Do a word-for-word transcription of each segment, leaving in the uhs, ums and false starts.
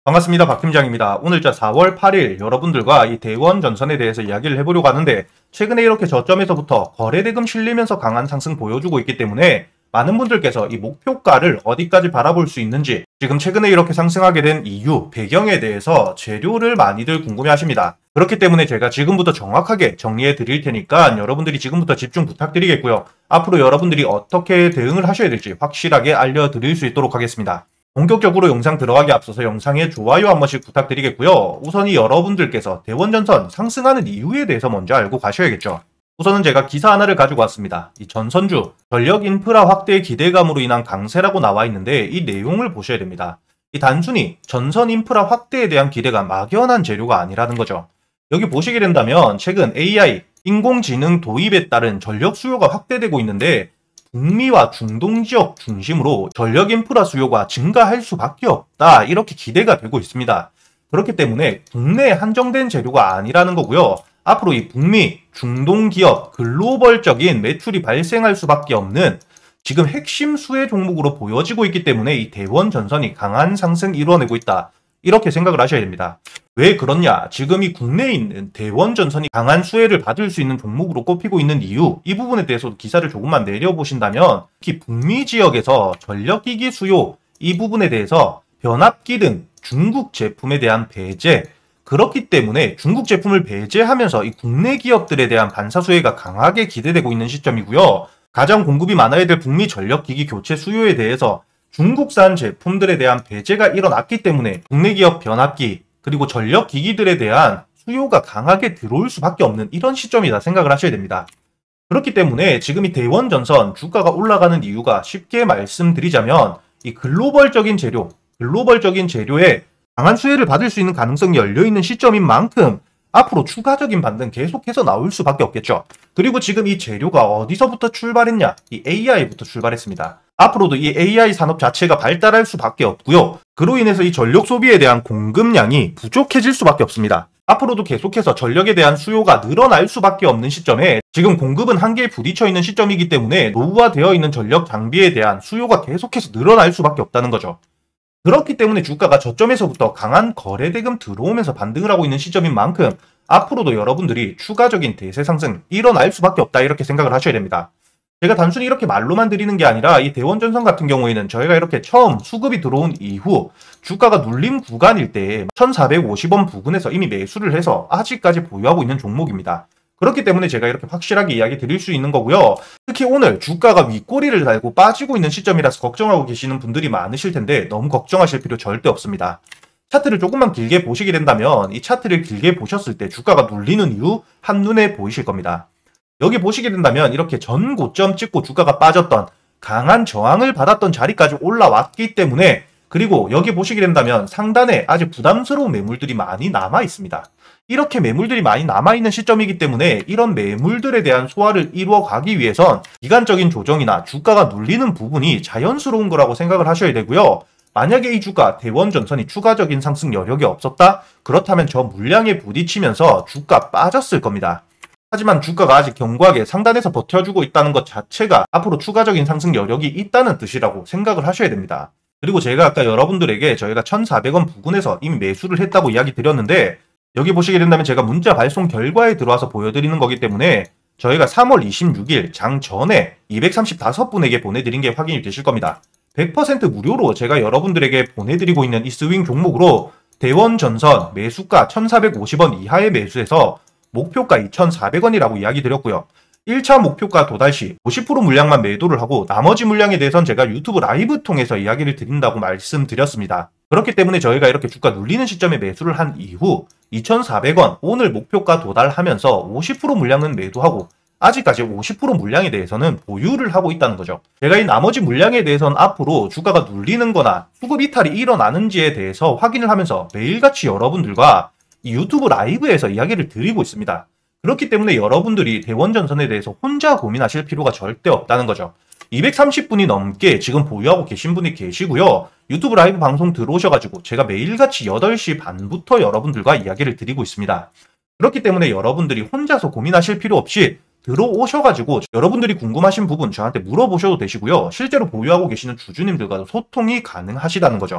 반갑습니다. 박 팀장입니다. 오늘자 사월 팔일 여러분들과 이 대원 전선에 대해서 이야기를 해보려고 하는데, 최근에 이렇게 저점에서부터 거래대금 실리면서 강한 상승 보여주고 있기 때문에 많은 분들께서 이 목표가를 어디까지 바라볼 수 있는지, 지금 최근에 이렇게 상승하게 된 이유, 배경에 대해서 재료를 많이들 궁금해 하십니다. 그렇기 때문에 제가 지금부터 정확하게 정리해 드릴 테니까 여러분들이 지금부터 집중 부탁드리겠고요. 앞으로 여러분들이 어떻게 대응을 하셔야 될지 확실하게 알려드릴 수 있도록 하겠습니다. 본격적으로 영상 들어가기 앞서서 영상에 좋아요 한 번씩 부탁드리겠고요. 우선이 여러분들께서 대원전선 상승하는 이유에 대해서 먼저 알고 가셔야겠죠. 우선은 제가 기사 하나를 가지고 왔습니다. 이 전선주 전력 인프라 확대의 기대감으로 인한 강세라고 나와 있는데, 이 내용을 보셔야 됩니다. 이 단순히 전선 인프라 확대에 대한 기대가 막연한 재료가 아니라는 거죠. 여기 보시게 된다면 최근 에이아이, 인공지능 도입에 따른 전력 수요가 확대되고 있는데, 북미와 중동 지역 중심으로 전력 인프라 수요가 증가할 수밖에 없다, 이렇게 기대가 되고 있습니다. 그렇기 때문에 국내에 한정된 재료가 아니라는 거고요. 앞으로 이 북미, 중동 기업, 글로벌적인 매출이 발생할 수밖에 없는 지금 핵심 수혜 종목으로 보여지고 있기 때문에 이 대원 전선이 강한 상승 이루어내고 있다, 이렇게 생각을 하셔야 됩니다. 왜 그렇냐? 지금 이 국내에 있는 대원 전선이 강한 수혜를 받을 수 있는 종목으로 꼽히고 있는 이유, 이 부분에 대해서도 기사를 조금만 내려보신다면, 특히 북미 지역에서 전력기기 수요, 이 부분에 대해서 변압기 등 중국 제품에 대한 배제, 그렇기 때문에 중국 제품을 배제하면서 이 국내 기업들에 대한 반사 수혜가 강하게 기대되고 있는 시점이고요. 가장 공급이 많아야 될 북미 전력기기 교체 수요에 대해서 중국산 제품들에 대한 배제가 일어났기 때문에 국내 기업 변압기 그리고 전력기기들에 대한 수요가 강하게 들어올 수밖에 없는 이런 시점이다 생각을 하셔야 됩니다. 그렇기 때문에 지금 이 대원전선 주가가 올라가는 이유가, 쉽게 말씀드리자면 이 글로벌적인 재료, 글로벌적인 재료에 강한 수혜를 받을 수 있는 가능성이 열려있는 시점인 만큼 앞으로 추가적인 반등 계속해서 나올 수밖에 없겠죠. 그리고 지금 이 재료가 어디서부터 출발했냐? 이 에이아이부터 출발했습니다. 앞으로도 이 에이아이 산업 자체가 발달할 수밖에 없고요. 그로 인해서 이 전력 소비에 대한 공급량이 부족해질 수밖에 없습니다. 앞으로도 계속해서 전력에 대한 수요가 늘어날 수밖에 없는 시점에 지금 공급은 한계에 부딪혀 있는 시점이기 때문에 노후화되어 있는 전력 장비에 대한 수요가 계속해서 늘어날 수밖에 없다는 거죠. 그렇기 때문에 주가가 저점에서부터 강한 거래대금 들어오면서 반등을 하고 있는 시점인 만큼 앞으로도 여러분들이 추가적인 대세 상승 일어날 수밖에 없다, 이렇게 생각을 하셔야 됩니다. 제가 단순히 이렇게 말로만 드리는 게 아니라 이 대원전선 같은 경우에는 저희가 이렇게 처음 수급이 들어온 이후 주가가 눌림 구간일 때 천사백오십 원 부근에서 이미 매수를 해서 아직까지 보유하고 있는 종목입니다. 그렇기 때문에 제가 이렇게 확실하게 이야기 드릴 수 있는 거고요. 특히 오늘 주가가 윗꼬리를 달고 빠지고 있는 시점이라서 걱정하고 계시는 분들이 많으실 텐데, 너무 걱정하실 필요 절대 없습니다. 차트를 조금만 길게 보시게 된다면 이 차트를 길게 보셨을 때 주가가 눌리는 이유 한눈에 보이실 겁니다. 여기 보시게 된다면 이렇게 전 고점 찍고 주가가 빠졌던, 강한 저항을 받았던 자리까지 올라왔기 때문에, 그리고 여기 보시게 된다면 상단에 아주 부담스러운 매물들이 많이 남아 있습니다. 이렇게 매물들이 많이 남아있는 시점이기 때문에 이런 매물들에 대한 소화를 이루어 가기 위해선 기간적인 조정이나 주가가 눌리는 부분이 자연스러운 거라고 생각을 하셔야 되고요. 만약에 이 주가 대원전선이 추가적인 상승 여력이 없었다? 그렇다면 저 물량에 부딪히면서 주가 빠졌을 겁니다. 하지만 주가가 아직 견고하게 상단에서 버텨주고 있다는 것 자체가 앞으로 추가적인 상승 여력이 있다는 뜻이라고 생각을 하셔야 됩니다. 그리고 제가 아까 여러분들에게 저희가 천사백 원 부근에서 이미 매수를 했다고 이야기 드렸는데, 여기 보시게 된다면 제가 문자 발송 결과에 들어와서 보여드리는 거기 때문에 저희가 삼월 이십육일 장 전에 이백삼십오 분에게 보내드린 게 확인이 되실 겁니다. 백 퍼센트 무료로 제가 여러분들에게 보내드리고 있는 이 스윙 종목으로 대원전선 매수가 천사백오십 원 이하의 매수해서 목표가 이천사백 원이라고 이야기 드렸고요. 일 차 목표가 도달 시 오십 퍼센트 물량만 매도를 하고 나머지 물량에 대해서는 제가 유튜브 라이브 통해서 이야기를 드린다고 말씀드렸습니다. 그렇기 때문에 저희가 이렇게 주가 눌리는 시점에 매수를 한 이후 이천사백 원 오늘 목표가 도달하면서 오십 퍼센트 물량은 매도하고 아직까지 오십 퍼센트 물량에 대해서는 보유를 하고 있다는 거죠. 제가 이 나머지 물량에 대해서는 앞으로 주가가 눌리는 거나 수급 이탈이 일어나는지에 대해서 확인을 하면서 매일같이 여러분들과 이 유튜브 라이브에서 이야기를 드리고 있습니다. 그렇기 때문에 여러분들이 대원전선에 대해서 혼자 고민하실 필요가 절대 없다는 거죠. 이백삼십 분이 넘게 지금 보유하고 계신 분이 계시고요. 유튜브 라이브 방송 들어오셔가지고 제가 매일같이 여덟 시 반부터 여러분들과 이야기를 드리고 있습니다. 그렇기 때문에 여러분들이 혼자서 고민하실 필요 없이 들어오셔가지고 여러분들이 궁금하신 부분 저한테 물어보셔도 되시고요. 실제로 보유하고 계시는 주주님들과도 소통이 가능하시다는 거죠.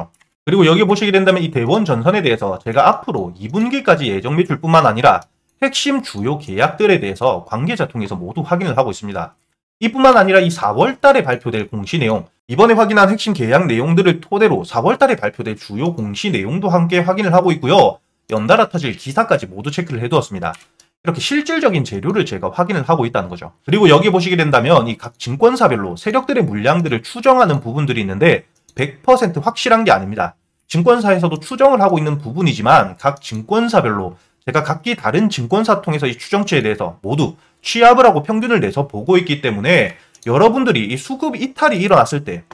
그리고 여기 보시게 된다면 이 대원 전선에 대해서 제가 앞으로 이 분기까지 예정 매출뿐만 아니라 핵심 주요 계약들에 대해서 관계자 통해서 모두 확인을 하고 있습니다. 이뿐만 아니라 이 사월 달에 발표될 공시 내용, 이번에 확인한 핵심 계약 내용들을 토대로 사월 달에 발표될 주요 공시 내용도 함께 확인을 하고 있고요. 연달아 터질 기사까지 모두 체크를 해두었습니다. 이렇게 실질적인 재료를 제가 확인을 하고 있다는 거죠. 그리고 여기 보시게 된다면 이 각 증권사별로 세력들의 물량들을 추정하는 부분들이 있는데 백 퍼센트 확실한 게 아닙니다. 증권사에서도 추정을 하고 있는 부분이지만 각 증권사별로 제가 각기 다른 증권사 통해서 이 추정치에 대해서 모두 취합을 하고 평균을 내서 보고 있기 때문에 여러분들이 이 수급 이탈이 일어났을 때,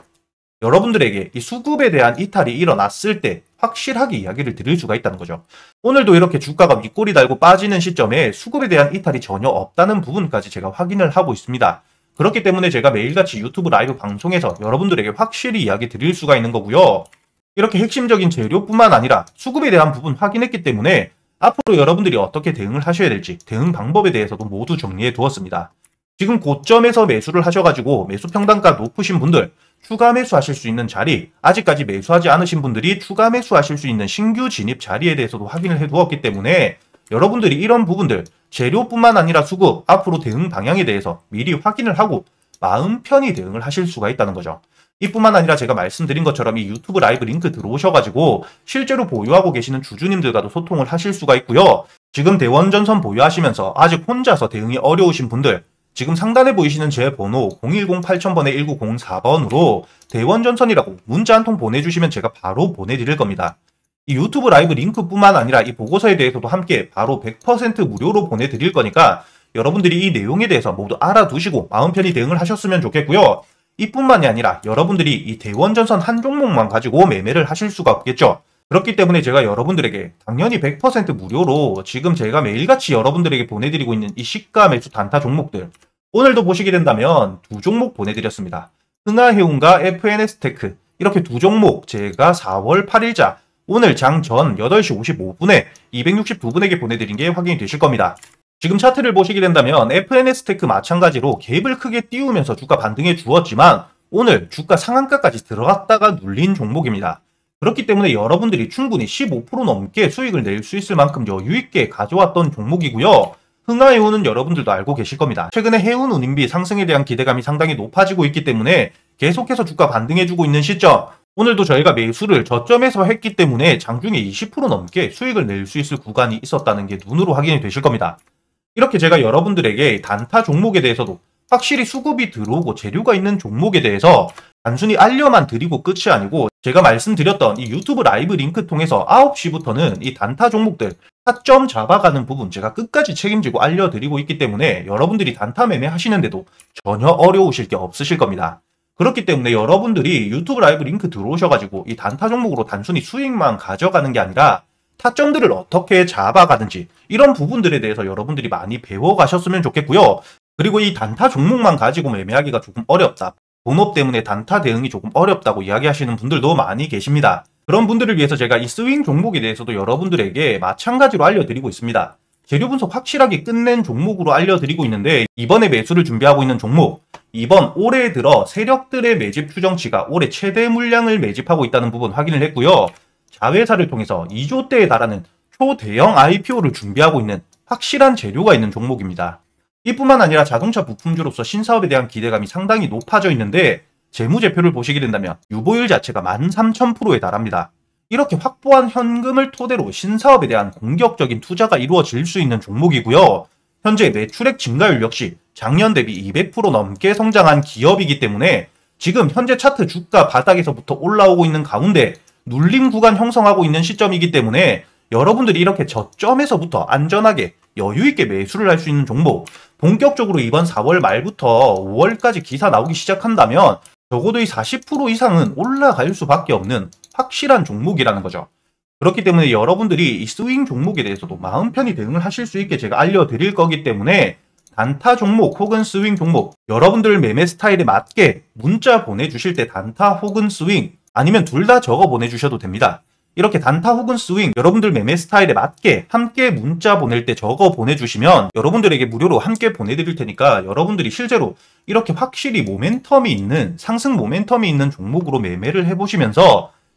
여러분들에게 이 수급에 대한 이탈이 일어났을 때 확실하게 이야기를 드릴 수가 있다는 거죠. 오늘도 이렇게 주가가 윗꼬리 달고 빠지는 시점에 수급에 대한 이탈이 전혀 없다는 부분까지 제가 확인을 하고 있습니다. 그렇기 때문에 제가 매일같이 유튜브 라이브 방송에서 여러분들에게 확실히 이야기 드릴 수가 있는 거고요. 이렇게 핵심적인 재료뿐만 아니라 수급에 대한 부분 확인했기 때문에 앞으로 여러분들이 어떻게 대응을 하셔야 될지 대응 방법에 대해서도 모두 정리해 두었습니다. 지금 고점에서 매수를 하셔가지고 매수 평단가 높으신 분들, 추가 매수하실 수 있는 자리, 아직까지 매수하지 않으신 분들이 추가 매수하실 수 있는 신규 진입 자리에 대해서도 확인을 해 두었기 때문에 여러분들이 이런 부분들, 재료뿐만 아니라 수급, 앞으로 대응 방향에 대해서 미리 확인을 하고 마음 편히 대응을 하실 수가 있다는 거죠. 이뿐만 아니라 제가 말씀드린 것처럼 이 유튜브 라이브 링크 들어오셔가지고 실제로 보유하고 계시는 주주님들과도 소통을 하실 수가 있고요. 지금 대원전선 보유하시면서 아직 혼자서 대응이 어려우신 분들, 지금 상단에 보이시는 제 번호 공일공 팔천 번에 일구공사 번으로 대원전선이라고 문자 한 통 보내주시면 제가 바로 보내드릴 겁니다. 이 유튜브 라이브 링크뿐만 아니라 이 보고서에 대해서도 함께 바로 백 퍼센트 무료로 보내드릴 거니까 여러분들이 이 내용에 대해서 모두 알아두시고 마음 편히 대응을 하셨으면 좋겠고요. 이뿐만이 아니라 여러분들이 이 대원전선 한 종목만 가지고 매매를 하실 수가 없겠죠. 그렇기 때문에 제가 여러분들에게 당연히 백 퍼센트 무료로 지금 제가 매일같이 여러분들에게 보내드리고 있는 이 시가 매수 단타 종목들, 오늘도 보시게 된다면 두 종목 보내드렸습니다. 흥하해운과 에프엔에스테크, 이렇게 두 종목 제가 사월 팔일자 오늘 장 전 여덟 시 오십오 분에 이백육십이 분에게 보내드린 게 확인이 되실 겁니다. 지금 차트를 보시게 된다면 에프엔에스테크 마찬가지로 갭을 크게 띄우면서 주가 반등해 주었지만 오늘 주가 상한가까지 들어갔다가 눌린 종목입니다. 그렇기 때문에 여러분들이 충분히 십오 퍼센트 넘게 수익을 낼 수 있을 만큼 여유있게 가져왔던 종목이고요. 흥하해운은 여러분들도 알고 계실 겁니다. 최근에 해운 운임비 상승에 대한 기대감이 상당히 높아지고 있기 때문에 계속해서 주가 반등해주고 있는 시점, 오늘도 저희가 매수를 저점에서 했기 때문에 장중에 이십 퍼센트 넘게 수익을 낼 수 있을 구간이 있었다는 게 눈으로 확인이 되실 겁니다. 이렇게 제가 여러분들에게 단타 종목에 대해서도 확실히 수급이 들어오고 재료가 있는 종목에 대해서 단순히 알려만 드리고 끝이 아니고 제가 말씀드렸던 이 유튜브 라이브 링크 통해서 아홉 시부터는 이 단타 종목들 타점 잡아가는 부분 제가 끝까지 책임지고 알려드리고 있기 때문에 여러분들이 단타 매매 하시는데도 전혀 어려우실 게 없으실 겁니다. 그렇기 때문에 여러분들이 유튜브 라이브 링크 들어오셔가지고 이 단타 종목으로 단순히 수익만 가져가는 게 아니라 타점들을 어떻게 잡아가는지 이런 부분들에 대해서 여러분들이 많이 배워가셨으면 좋겠고요. 그리고 이 단타 종목만 가지고 매매하기가 조금 어렵다, 본업 때문에 단타 대응이 조금 어렵다고 이야기하시는 분들도 많이 계십니다. 그런 분들을 위해서 제가 이 스윙 종목에 대해서도 여러분들에게 마찬가지로 알려드리고 있습니다. 재료 분석 확실하게 끝낸 종목으로 알려드리고 있는데 이번에 매수를 준비하고 있는 종목, 이번 올해 들어 세력들의 매집 추정치가 올해 최대 물량을 매집하고 있다는 부분 확인을 했고요. 자회사를 통해서 이조 대에 달하는 초대형 아이피오를 준비하고 있는 확실한 재료가 있는 종목입니다. 이뿐만 아니라 자동차 부품주로서 신사업에 대한 기대감이 상당히 높아져 있는데 재무제표를 보시게 된다면 유보율 자체가 만 삼천 퍼센트에 달합니다. 이렇게 확보한 현금을 토대로 신사업에 대한 공격적인 투자가 이루어질 수 있는 종목이고요. 현재 매출액 증가율 역시 작년 대비 이백 퍼센트 넘게 성장한 기업이기 때문에 지금 현재 차트 주가 바닥에서부터 올라오고 있는 가운데 눌림 구간 형성하고 있는 시점이기 때문에 여러분들이 이렇게 저점에서부터 안전하게 여유있게 매수를 할 수 있는 종목, 본격적으로 이번 사월 말부터 오월까지 기사 나오기 시작한다면 적어도 이 사십 퍼센트 이상은 올라갈 수밖에 없는 확실한 종목이라는 거죠. 그렇기 때문에 여러분들이 이 스윙 종목에 대해서도 마음 편히 대응을 하실 수 있게 제가 알려드릴 거기 때문에 단타 종목 혹은 스윙 종목, 여러분들 매매 스타일에 맞게 문자 보내주실 때 단타 혹은 스윙, 아니면 둘 다 적어 보내주셔도 됩니다. 이렇게 단타 혹은 스윙, 여러분들 매매 스타일에 맞게 함께 문자 보낼 때 적어 보내주시면 여러분들에게 무료로 함께 보내드릴 테니까 여러분들이 실제로 이렇게 확실히 모멘텀이 있는, 상승 모멘텀이 있는 종목으로 매매를 해보시면서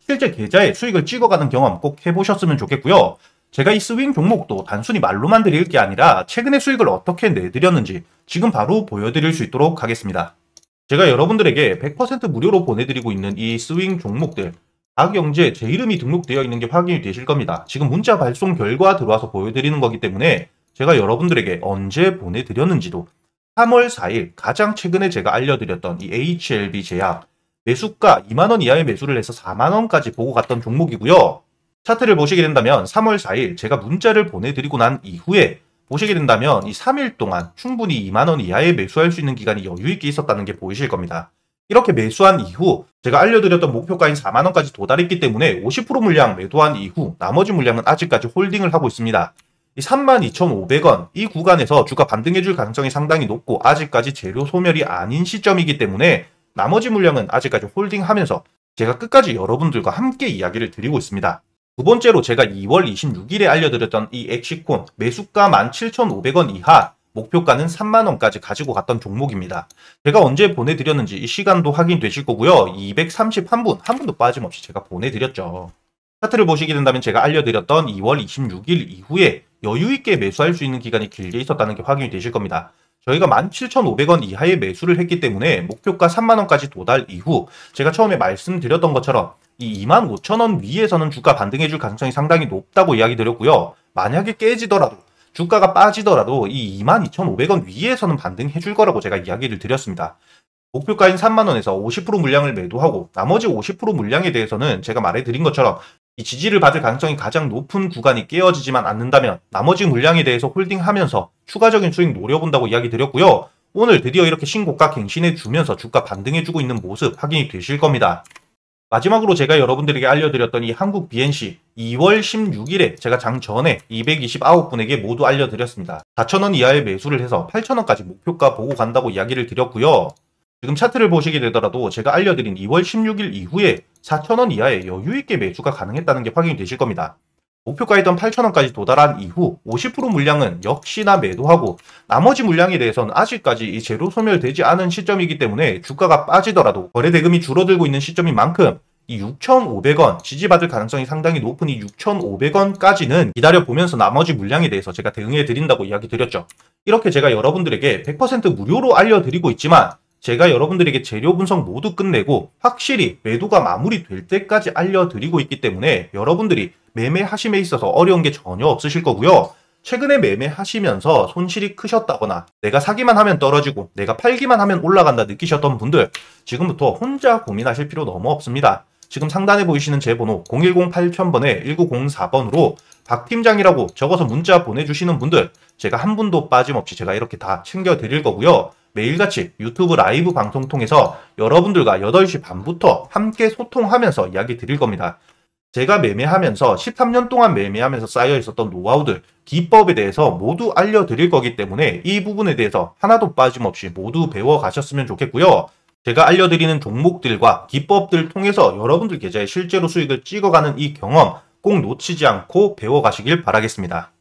실제 계좌에 수익을 찍어가는 경험 꼭 해보셨으면 좋겠고요. 제가 이 스윙 종목도 단순히 말로만 드릴 게 아니라 최근에 수익을 어떻게 내드렸는지 지금 바로 보여드릴 수 있도록 하겠습니다. 제가 여러분들에게 백 퍼센트 무료로 보내드리고 있는 이 스윙 종목들 다경제 제 이름이 등록되어 있는 게 확인이 되실 겁니다. 지금 문자 발송 결과 들어와서 보여드리는 거기 때문에 제가 여러분들에게 언제 보내드렸는지도 삼월 사일 가장 최근에 제가 알려드렸던 이 에이치엘비 제약 매수가 이만 원 이하의 매수를 해서 사만 원까지 보고 갔던 종목이고요. 차트를 보시게 된다면 삼월 사일 제가 문자를 보내드리고 난 이후에 보시게 된다면 이 삼 일 동안 충분히 이만 원 이하에 매수할 수 있는 기간이 여유있게 있었다는 게 보이실 겁니다. 이렇게 매수한 이후 제가 알려드렸던 목표가인 사만 원까지 도달했기 때문에 오십 퍼센트 물량 매도한 이후 나머지 물량은 아직까지 홀딩을 하고 있습니다. 이 삼만 이천오백 원 이 구간에서 주가 반등해줄 가능성이 상당히 높고 아직까지 재료 소멸이 아닌 시점이기 때문에 나머지 물량은 아직까지 홀딩하면서 제가 끝까지 여러분들과 함께 이야기를 드리고 있습니다. 두 번째로 제가 이월 이십육일에 알려드렸던 이 엑시콘 매수가 만 칠천오백 원 이하 목표가는 삼만 원까지 가지고 갔던 종목입니다. 제가 언제 보내드렸는지 이 시간도 확인되실 거고요. 이백삼십일 분, 한 분도 빠짐없이 제가 보내드렸죠. 차트를 보시게 된다면 제가 알려드렸던 이월 이십육일 이후에 여유있게 매수할 수 있는 기간이 길게 있었다는 게 확인이 되실 겁니다. 저희가 만 칠천오백 원 이하의 매수를 했기 때문에 목표가 삼만 원까지 도달 이후 제가 처음에 말씀드렸던 것처럼 이 이만 오천 원 위에서는 주가 반등해줄 가능성이 상당히 높다고 이야기 드렸고요. 만약에 깨지더라도 주가가 빠지더라도 이 이만 이천오백 원 위에서는 반등해줄 거라고 제가 이야기를 드렸습니다. 목표가인 삼만 원에서 오십 퍼센트 물량을 매도하고 나머지 오십 퍼센트 물량에 대해서는 제가 말해드린 것처럼 이 지지를 받을 가능성이 가장 높은 구간이 깨어지지만 않는다면 나머지 물량에 대해서 홀딩하면서 추가적인 수익 노려본다고 이야기 드렸고요. 오늘 드디어 이렇게 신고가 갱신해주면서 주가 반등해주고 있는 모습 확인이 되실 겁니다. 마지막으로 제가 여러분들에게 알려드렸던 이 한국 비엔씨 이월 십육일에 제가 장 전에 이백이십구 분에게 모두 알려드렸습니다. 사천 원 이하의 매수를 해서 팔천 원까지 목표가 보고 간다고 이야기를 드렸고요. 지금 차트를 보시게 되더라도 제가 알려드린 이월 십육일 이후에 사천 원 이하의 여유있게 매수가 가능했다는 게 확인이 되실 겁니다. 목표가였던 팔천 원까지 도달한 이후 오십 퍼센트 물량은 역시나 매도하고 나머지 물량에 대해서는 아직까지 이 재료 소멸되지 않은 시점이기 때문에 주가가 빠지더라도 거래대금이 줄어들고 있는 시점인 만큼 이 육천오백 원 지지받을 가능성이 상당히 높은 이 육천오백 원까지는 기다려보면서 나머지 물량에 대해서 제가 대응해 드린다고 이야기 드렸죠. 이렇게 제가 여러분들에게 백 퍼센트 무료로 알려드리고 있지만 제가 여러분들에게 재료 분석 모두 끝내고 확실히 매도가 마무리될 때까지 알려드리고 있기 때문에 여러분들이 매매하심에 있어서 어려운 게 전혀 없으실 거고요. 최근에 매매하시면서 손실이 크셨다거나 내가 사기만 하면 떨어지고 내가 팔기만 하면 올라간다 느끼셨던 분들 지금부터 혼자 고민하실 필요 너무 없습니다. 지금 상단에 보이시는 제 번호 공일공 팔천 번에 일구공사 번으로 박 팀장이라고 적어서 문자 보내주시는 분들 제가 한 분도 빠짐없이 제가 이렇게 다 챙겨드릴 거고요. 매일같이 유튜브 라이브 방송 통해서 여러분들과 여덟 시 반부터 함께 소통하면서 이야기 드릴 겁니다. 제가 매매하면서 십삼 년 동안 매매하면서 쌓여 있었던 노하우들, 기법에 대해서 모두 알려드릴 거기 때문에 이 부분에 대해서 하나도 빠짐없이 모두 배워가셨으면 좋겠고요. 제가 알려드리는 종목들과 기법들 통해서 여러분들 계좌에 실제로 수익을 찍어가는 이 경험 꼭 놓치지 않고 배워가시길 바라겠습니다.